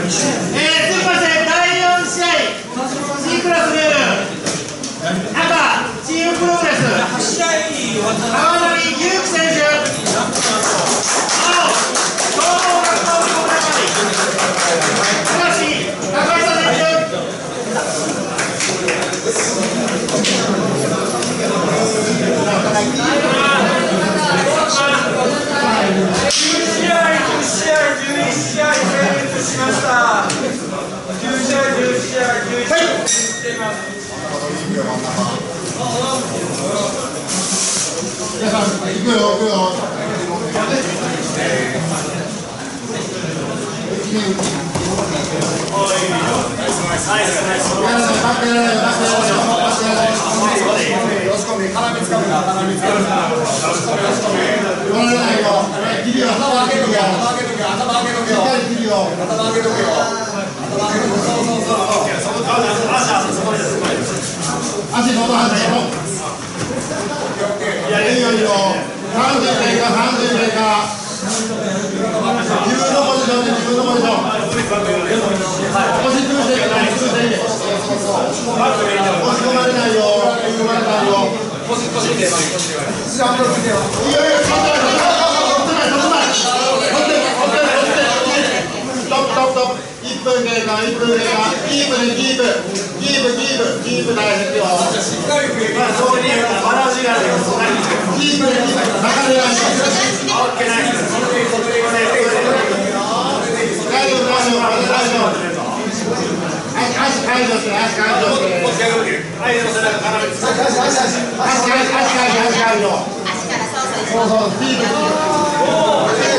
ません、第4試合 C クラスルール赤チームプログレス川波祐希選手、青総合学校の小林高下選手。 皆さん、行くよ、行くよ。足のど外しろ。いや、いいよいいよ。30メーカー、30メーカー。自分のポジションで自分のポジション。腰潰していけない、潰していけ。押し込まれないよ。押し込まれないよ。腰見て、腰見て。いいよいいよ、そっち前、そっち前。ストップ、ストップ、ストップ。1分経過、1分経過。キープでキープ。キープ大切よ。そういうバランスがあるよ。キープでキープ。中でやる。オッケーナイス。大丈夫、大丈夫、大丈夫。足解除して、足解除して。足解除。そうそう、キープ。